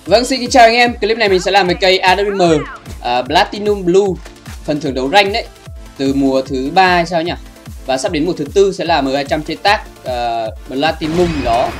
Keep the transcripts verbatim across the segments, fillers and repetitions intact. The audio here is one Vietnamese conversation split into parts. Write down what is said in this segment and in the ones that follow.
Vâng, xin kính chào anh em. Clip này mình sẽ làm về cây a vê em uh, Platinum Blue, phần thưởng đấu rank đấy, từ mùa thứ ba hay sao nhỉ? Và sắp đến mùa thứ tư sẽ là M hai trăm chế tác uh, Platinum đó.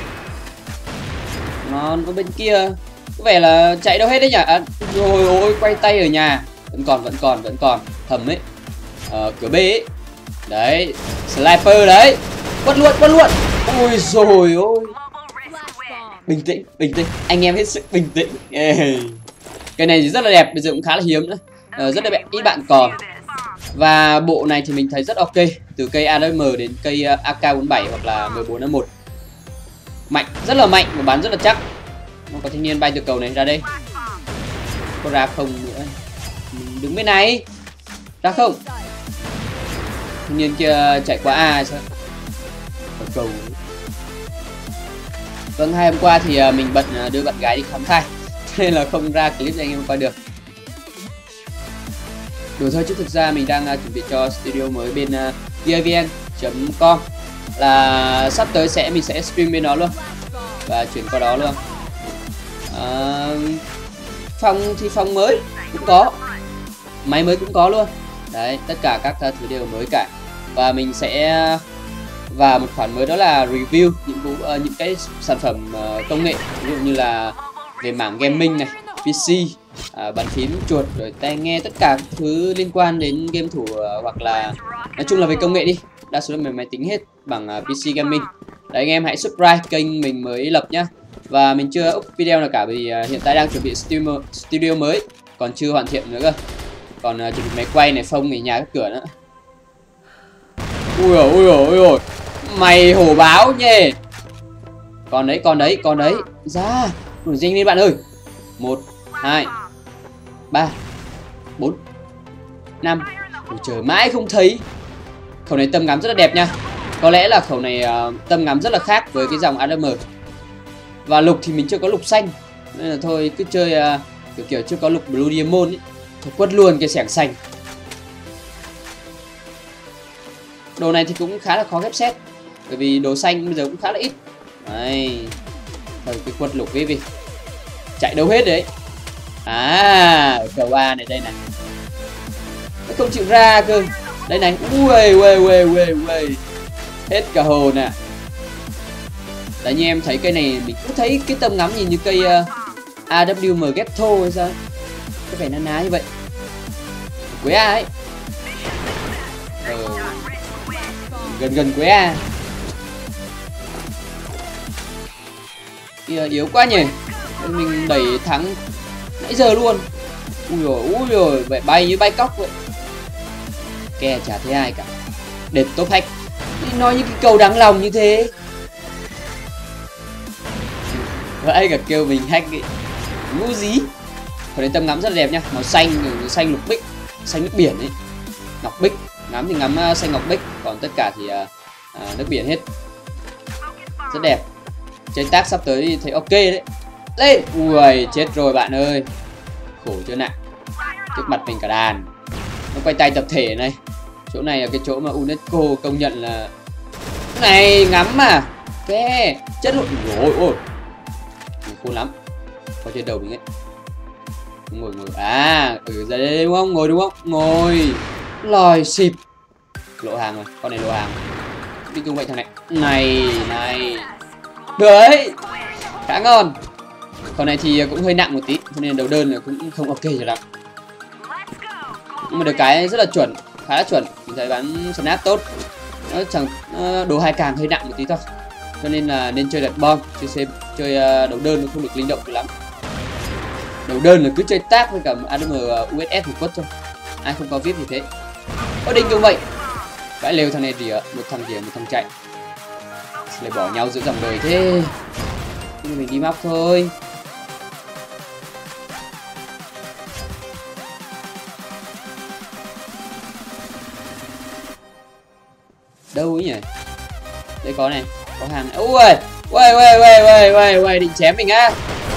Nó ở bên kia có vẻ là chạy đâu hết đấy nhỉ? À, rồi ôi, quay tay ở nhà vẫn còn vẫn còn vẫn còn thầm ấy. Uh, cửa B ấy. Đấy, sniper đấy. Quất luôn, quất luôn. Ôi rồi ôi. Bình tĩnh, bình tĩnh, anh em hết sức bình tĩnh. Cái này thì rất là đẹp, bây giờ cũng khá là hiếm nữa, ờ, rất là ít bạn còn. Và bộ này thì mình thấy rất ok, từ cây a vê em đến cây a ca bốn bảy hoặc là M bốn A một. Mạnh, rất là mạnh và bắn rất là chắc. Nó có thanh niên bay từ cầu này ra đây. Có ra không nữa. Mình đứng bên này. Ra không? Thanh niên kia chạy qua A sao? Ở cầu. Vâng, hai hôm qua thì mình bận đưa bạn gái đi khám thai nên là không ra clip cho anh em coi được. Đùa thôi chứ thực ra mình đang chuẩn bị cho studio mới bên uh, v i v n chấm com, là sắp tới sẽ mình sẽ stream bên đó luôn và chuyển qua đó luôn. Uh, phòng thì phòng mới cũng có, máy mới cũng có luôn. Đấy, tất cả các thứ đều mới cả. Và mình sẽ và một khoản mới đó là review những vụ uh, những cái sản phẩm uh, công nghệ, ví dụ như là về mảng gaming này, pê xê, uh, bàn phím, chuột, rồi tai nghe, tất cả thứ liên quan đến game thủ, uh, hoặc là nói chung là về công nghệ đi, đa số là về máy tính hết, bằng uh, pê xê gaming. Đấy, anh em hãy subscribe kênh mình mới lập nhá. Và mình chưa up video nào cả vì uh, hiện tại đang chuẩn bị studio, studio mới, còn chưa hoàn thiện nữa cơ. Còn uh, chuẩn bị máy quay này, phông này, nhà các cửa nữa. Ui ôi ui ôi ui ôi, mày hổ báo nhỉ. Còn đấy, còn đấy, còn đấy. Ra, nổi danh lên bạn ơi. Một, hai, ba, bốn, năm. Ôi trời, mãi không thấy. Khẩu này tầm ngắm rất là đẹp nha. Có lẽ là khẩu này uh, tầm ngắm rất là khác với cái dòng a vê em. Và lục thì mình chưa có lục xanh, nên là thôi cứ chơi uh, kiểu kiểu chưa có lục Blue Diamond ấy. Thôi quất luôn cái xẻng xanh. Đồ này thì cũng khá là khó ghép set, bởi vì đồ xanh bây giờ cũng khá là ít. Đấy, thôi cái quất lục cái gì chạy đâu hết đấy. À, ở cầu A này đây này, nó không chịu ra cơ. Đây này, ui ui ui ui ui, hết cả hồn à. Đấy, như em thấy cây này mình cũng thấy cái tầm ngắm nhìn như cây uh, a vê em Ghetto hay sao, có vẻ na ná như vậy. Quế A ấy, ờ, gần gần Quế A. Kìa, yếu quá nhỉ. Mình đẩy thắng nãy giờ luôn. Ui rồi ui rồi, vậy bay như bay cóc vậy. Kè chả thấy ai cả. Đẹp top hack. Nói như cái câu đáng lòng như thế. Vậy cả kêu mình hack ấy. Ngu dí. Còn đến tầm ngắm rất là đẹp nha. Màu xanh, xanh lục bích, xanh nước biển ấy. Ngọc bích. Ngắm thì ngắm uh, xanh ngọc bích. Còn tất cả thì uh, uh, nước biển hết. Rất đẹp. Chế tác sắp tới thì thấy ok đấy. Lên. Ui, chết rồi bạn ơi. Khổ chưa nặng. Trước mặt mình cả đàn. Nó quay tay tập thể này. Chỗ này là cái chỗ mà UNESCO công nhận là này, ngắm mà. Kè, chất lượng. Ôi ôi. Khôn lắm. Có trên đầu mình ấy. Ngồi ngồi. À, ở ra đây đúng không? Ngồi đúng không? Ngồi. Lòi xịp. Lộ hàng rồi, con này lộ hàng. Đi chung vậy thằng này. Này, này. Được đấy. Khá ngon. Con này thì cũng hơi nặng một tí, cho nên đầu đơn là cũng không ok cho lắm. Nhưng mà được cái rất là chuẩn, khá là chuẩn. Mình thấy bắn snap tốt. Nó chẳng nó đồ hai càng hơi nặng một tí thôi, cho nên là nên chơi đặt bom, chơi xem chơi đầu đơn nó không được linh động lắm. Đầu đơn là cứ chơi tác với cả a vê em u ét ét một quất thôi. Ai không có vip thì thế. Có đinh như vậy. Vãi lều thằng này thì một thằng thì một thằng chạy. Lại bỏ nhau giữa dòng đời thế. Nhưng mình đi móc thôi. Đâu ấy nhỉ? Đây có này, có hàng này. Ui, ui ui ui ui ui ui, định chém mình á.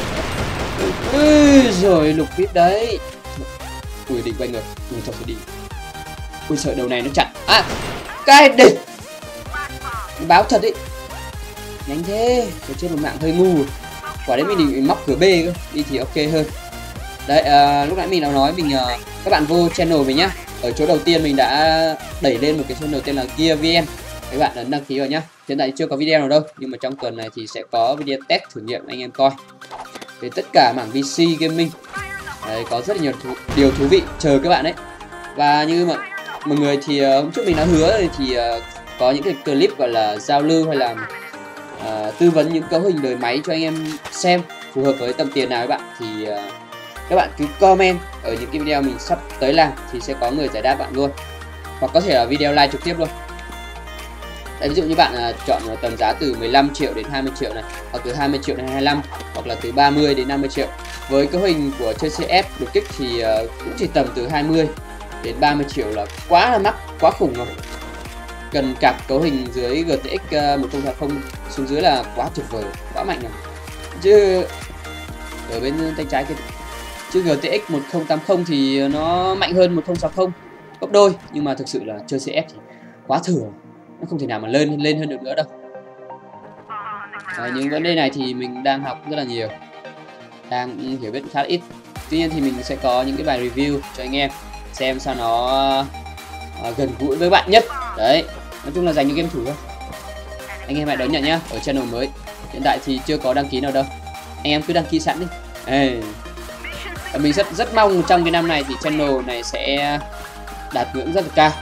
Ui rồi lục vip đấy. Ui định quay ngược, ui thôi phải đi. Ui sợ đầu này nó chặn. À, cái địch. Báo thật đấy. Nhanh thế, cái trên một mạng hơi ngu. quả đấy mình định móc cửa B cơ, đi thì ok hơn. Đấy, à, lúc nãy mình đã nói mình uh, các bạn vô channel mình nhá. Ở chỗ đầu tiên mình đã đẩy lên một cái channel tên là Gear vê en. Các bạn ấn đăng ký vào nhá. Hiện tại chưa có video nào đâu, nhưng mà trong tuần này thì sẽ có video test thử nghiệm anh em coi. Về tất cả mảng pê xê gaming. Đấy, có rất là nhiều thú, điều thú vị chờ các bạn đấy. Và như mọi mọi người thì uh, hôm trước mình đã hứa thì uh, có những cái clip gọi là giao lưu hay là uh, tư vấn những cấu hình đời máy cho anh em xem phù hợp với tầm tiền nào các bạn, thì uh, các bạn cứ comment ở những cái video mình sắp tới làm thì sẽ có người giải đáp bạn luôn, hoặc có thể là video live trực tiếp luôn. Đấy, ví dụ như bạn uh, chọn tầm giá từ mười lăm triệu đến hai mươi triệu này, hoặc từ hai mươi triệu đến hai mươi lăm, hoặc là từ ba mươi đến năm mươi triệu. Với cấu hình của chơi xê ép đột kích thì uh, cũng chỉ tầm từ hai mươi đến ba mươi triệu là quá là mắc, quá khủng rồi. Cần cặp cấu hình dưới giê tê ích uh, một không tám không xuống dưới là quá tuyệt vời, quá mạnh rồi. Chứ ở bên tay trái kia, chứ giê tê ích một không tám không thì nó mạnh hơn một không sáu không gấp đôi, nhưng mà thực sự là chơi xê ép thì quá thừa, nó không thể nào mà lên lên hơn được nữa đâu. À, những vấn đề này thì mình đang học rất là nhiều, đang hiểu biết khá ít. Tuy nhiên thì mình sẽ có những cái bài review cho anh em xem sao nó uh, gần gũi với bạn nhất. Đấy, nói chung là dành những game thủ thôi. Anh em hãy đón nhận nhá. Ở channel mới hiện tại thì chưa có đăng ký nào đâu, anh em cứ đăng ký sẵn đi. Ê. Mình rất rất mong trong cái năm này thì channel này sẽ đạt ngưỡng rất là cao,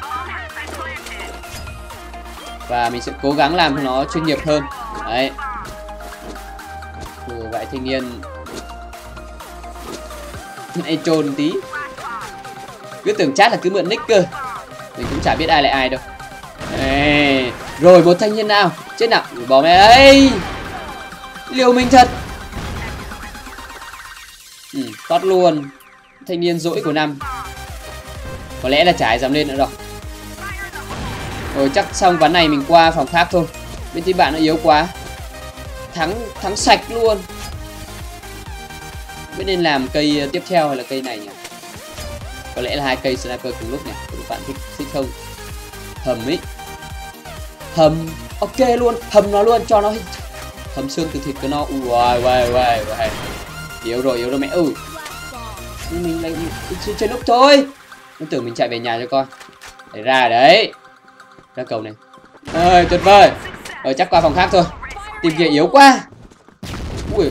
và mình sẽ cố gắng làm cho nó chuyên nghiệp hơn. Đấy, ừ, vậy thanh niên Ê trồn tí, cứ tưởng chat là cứ mượn nick cơ, mình cũng chả biết ai là ai đâu. Ê, rồi một thanh niên nào chết nào, bỏ mẹ ấy, liều mình thật. Ừ, tốt luôn, thanh niên dỗi của năm, có lẽ là chả ai dám lên nữa rồi. Rồi chắc xong ván này mình qua phòng khác thôi, bên team bạn nó yếu quá, thắng thắng sạch luôn. Biết nên làm cây tiếp theo hay là cây này nhỉ? Có lẽ là hai cây sniper cùng lúc nhỉ? Các bạn thích thích không? Hầm ấy, hầm ok luôn, hầm nó luôn, cho nó hầm xương từ thịt của nó. Ui uầy uầy uầy uầy, yếu rồi yếu rồi mẹ ơi. Mình lại chơi núp thôi, nó tưởng mình chạy về nhà cho con. Để ra đấy, ra cầu này. Ơi tuyệt vời. Rồi chắc qua phòng khác thôi, team kia yếu quá. Ui.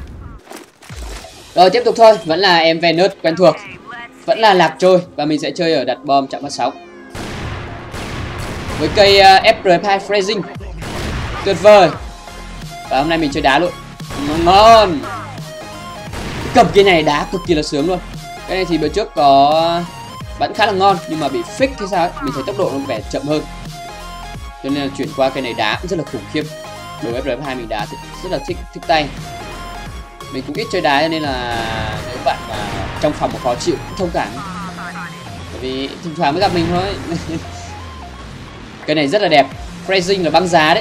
Rồi tiếp tục thôi, vẫn là em Venus quen thuộc, vẫn là lạc trôi, và mình sẽ chơi ở đặt bom chạm phát sóng với cây uh, ép rờ hai Freezing, tuyệt vời. Và hôm nay mình chơi đá luôn, ngon. Cầm cái này đá cực kỳ là sướng luôn. Cái này thì bữa trước có bắn khá là ngon, nhưng mà bị fix hay sao ấy, mình thấy tốc độ nó vẻ chậm hơn, cho nên là chuyển qua cây này đá cũng rất là khủng khiếp. Đồ ép rờ hai mình đá rất là thích thích tay. Mình cũng ít chơi đá cho nên là nếu bạn mà trong phòng mà khó chịu cũng thông cảm, bởi vì thỉnh thoảng mới gặp mình thôi. Cái này rất là đẹp, Freezing là băng giá đấy.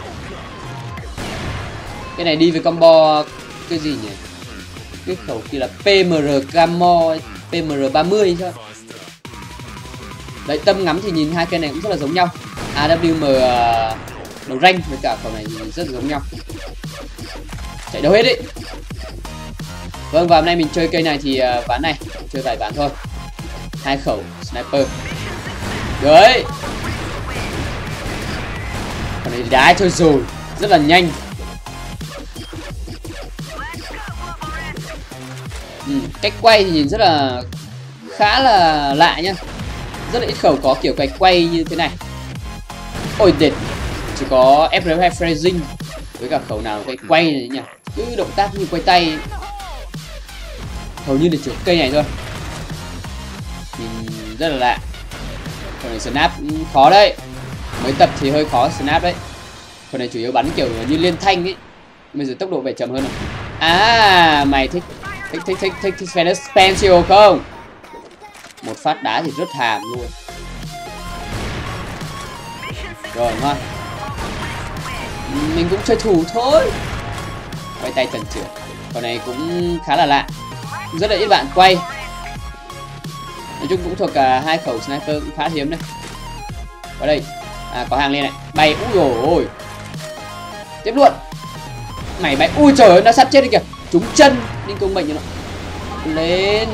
Cái này đi với combo cái gì nhỉ? Cái khẩu kia là pê em rờ Camo, pê em rờ ba mươi sao? Đấy, tâm ngắm thì nhìn hai cây này cũng rất là giống nhau. a vê em đầu ranh với cả khẩu này thì rất là giống nhau. Chạy đâu hết đấy. Vâng, và hôm nay mình chơi cây này thì uh, ván này chơi vài ván thôi, hai khẩu sniper. Đấy, còn này đá thôi rồi, rất là nhanh. Ừ, cách quay thì nhìn rất là khá là lạ nhá, rất là ít khẩu có kiểu cách quay như thế này. Ôi đệt, chỉ có ép rờ hai Freezing với cả khẩu nào cái quay này nhỉ, cứ động tác như quay tay, hầu như là chỉ cây này thôi, nhìn rất là lạ. Còn này snap khó đấy, mới tập thì hơi khó snap đấy. Còn này chủ yếu bắn kiểu như liên thanh ấy, bây giờ tốc độ phải chậm hơn rồi. À, mày thích thích thích thích thích, thích Venus Pencil không? Một phát đá thì rất hàm luôn. Rồi ngon, mình cũng chơi thủ thôi, quay tay tần trưởng. Còn này cũng khá là lạ, rất là ít bạn quay. Nói chung cũng thuộc cả hai khẩu sniper cũng khá hiếm đây. Vào đây, à có hàng lên này, bay, úi dồi ôi, tiếp luôn. Mày bay. Ui trời ơi, nó sắp chết đi kìa. Trúng chân. Ninh công mệnh cho nó. Lên.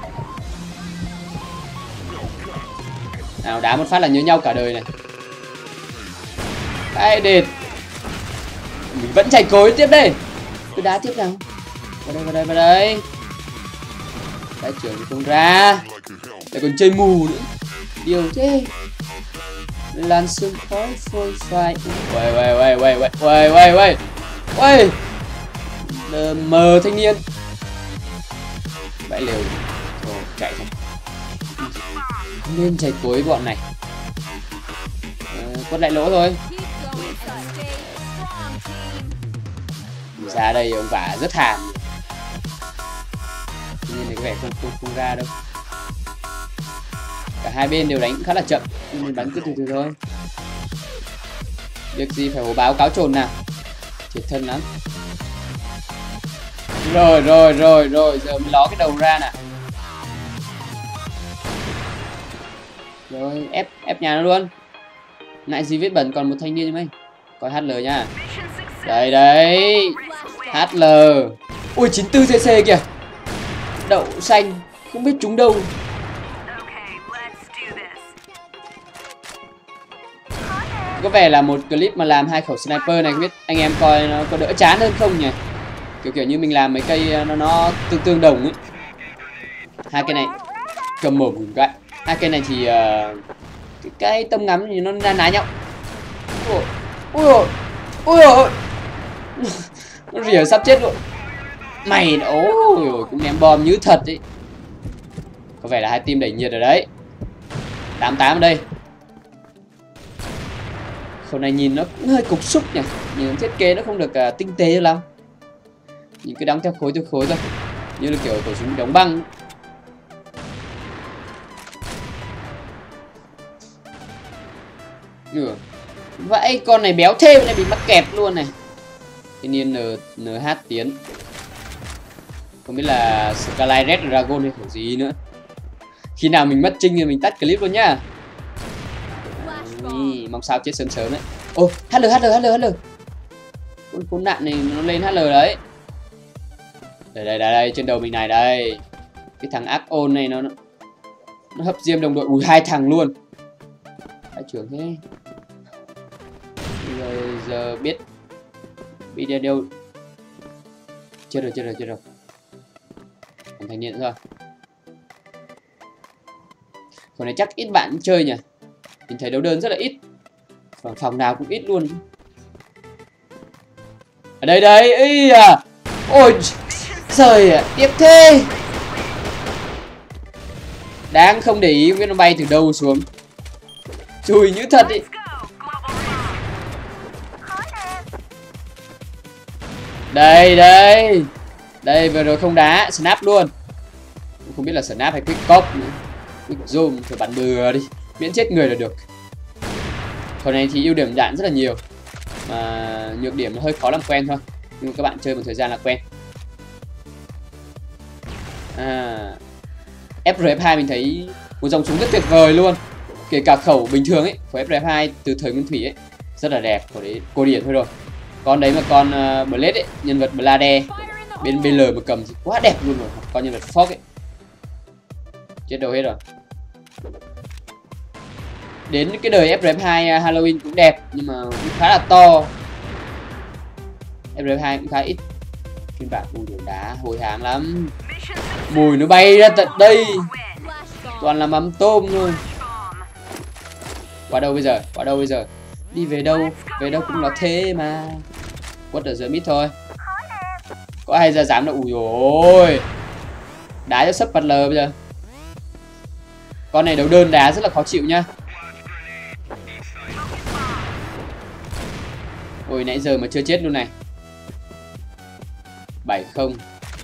Nào đá một phát là nhớ nhau cả đời này. Cái đệt. Mình vẫn chạy cối tiếp đây. Cứ đá tiếp nào. Vào đây, vào đây, vào đây. Cái trưởng thì không ra. Lại còn chơi mù nữa. Điều thế. Lan xương khói phôi phai. Uầy, uầy, uầy, uầy, uầy, uầy, uầy, uầy. Uầy. Mờ thanh niên. Bãi liều. Rồi, chạy thôi. Không nên chạy cối bọn này. À, quất lại lỗ thôi. Ra đây ông vả rất hàm. Nên là cái vẻ không, không, không ra đâu. Cả hai bên đều đánh khá là chậm nên bắn cứ từ từ thôi. Việc gì phải hồ báo cáo trồn nào. Thiệt thân lắm. Rồi rồi rồi rồi. Giờ mình ló cái đầu ra nè. Rồi ép ép nhà nó luôn. Ngại gì vết bẩn còn một thanh niên như mấy. Coi hát lờ nha. Đây đấy. hát lờ. Ui chín mươi tư cc kìa. Đậu xanh. Không biết trúng đâu. Có vẻ là một clip mà làm hai khẩu sniper này. Không biết anh em coi nó có đỡ chán hơn không nhỉ. Kiểu kiểu như mình làm mấy cây nó nó tương tương đồng ấy. Hai cây này cầm mồm một cái. Hai cây này thì uh, cái, cái tông ngắm thì nó na ná nhau. Ui ôi ui ôi. Nó rỉa sắp chết luôn. Mày ôi cũng ném bom như thật ấy. Có vẻ là hai team đẩy nhiệt ở đấy. Tám tám ở đây. Khẩu này nhìn nó cũng hơi cục xúc nhỉ. Nhìn thiết kế nó không được uh, tinh tế lắm. Nhìn cứ đóng theo khối theo khối thôi. Như là kiểu khẩu súng đóng băng. Ừ. Vậy con này béo thêm này bị mắc kẹt luôn này. Thiên nhiên N, en hát tiến. Không biết là Skyline Red Dragon hay khẩu gì nữa. Khi nào mình mất trinh thì mình tắt clip luôn nhá. Ý, mong sao chết sớm sớm đấy. Ô, hát lờ, hát lờ, hát lờ, hát lờ. Con khốn nạn này nó lên hát lờ đấy. Đây, đây, đây, đây, trên đầu mình này đây. Cái thằng ác ôn này nó nó hấp diêm đồng đội. Ui, hai thằng luôn. Hai trưởng thế. Giờ, giờ biết biết đi đâu. Chết rồi, chết rồi, chết rồi. Còn thanh niên thôi. Còn này chắc ít bạn chơi nhỉ. Mình thấy đấu đơn rất là ít. Phòng, phòng nào cũng ít luôn. Ở đây đây. Ý à. Ôi trời ạ, tiếp thế. Đáng không để ý biết nó bay từ đâu xuống. Chùi như thật ý. Đây đây. Đây vừa rồi không đá, snap luôn. Không biết là snap hay quick cop nữa. Quick zoom thì bắn bừa đi, miễn chết người là được. Còn này thì ưu điểm đạn rất là nhiều. Mà nhược điểm nó hơi khó làm quen thôi. Nhưng mà các bạn chơi một thời gian là quen. À, ép rờ ép hai mình thấy một dòng súng rất tuyệt vời luôn. Kể cả khẩu bình thường ấy của ép rờ ép hai từ thời nguyên thủy ấy rất là đẹp. Của đấy cô điển thôi rồi. Con đấy mà con uh, Blade ấy, nhân vật Blade bên bê lờ mà cầm thì quá đẹp luôn rồi. Con nhân vật Fox ấy chết đầu hết rồi. Đến cái đời ép rờ ép hai uh, Halloween cũng đẹp nhưng mà cũng khá là to. ép rờ ép hai cũng khá ít phiên bản. Ui đồ đá hồi hám lắm. Mùi nó bay ra tận đây. Toàn là mắm tôm thôi. Qua đâu bây giờ? Qua đâu bây giờ? Đi về đâu? Về đâu cũng là thế mà. Quất ở giữa mid thôi. Có ai ra dám đâu. Ui ôi. Đá cho sấp bật lờ bây giờ. Con này đấu đơn đá rất là khó chịu nhá. Ôi nãy giờ mà chưa chết luôn này. Bảy không.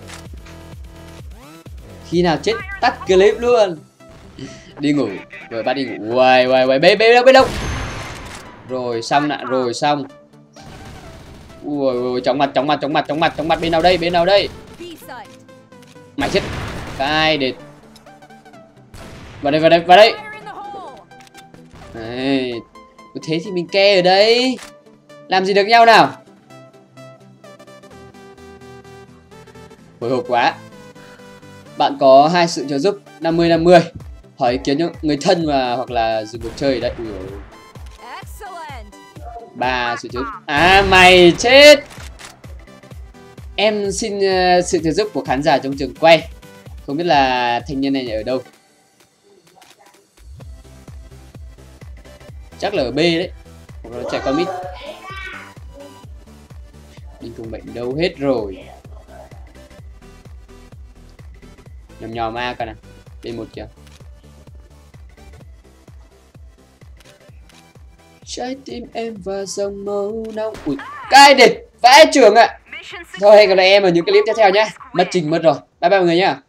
Khi nào chết tắt clip luôn. Đi ngủ. Rồi bắt đi ngủ. Uầy uầy uầy. Bê bê đâu bê đâu. Rồi xong nè. Rồi xong. Ui ui chóng mặt chóng mặt chóng mặt chóng mặt chóng mặt. Bên nào đây bên nào đây. Mày chết. Cái để. Vào đây vào đây vào đây. Đấy. Thế thì mình ke ở đây. Làm gì được nhau nào. Hồi hộp quá. Bạn có hai sự trợ giúp năm mươi năm mươi. Hỏi ý kiến cho người thân và hoặc là dừng cuộc chơi đấy. Ui dồi. Ba sự trợ giúp. À mày chết. Em xin uh, sự trợ giúp của khán giả trong trường quay. Không biết là thanh niên này ở đâu. Chắc là ở B đấy. Hoặc là chạy qua mid. Đinh Công Bệnh đâu hết rồi. Nhòm nhòm A coi nào. D một kìa. Trái tim em và dòng màu nóng. Ui, cai địch vãi trường ạ. À. Thôi hẹn gặp lại em ở những clip tiếp theo nhé. Mất trình mất rồi. Bye bye mọi người nhá.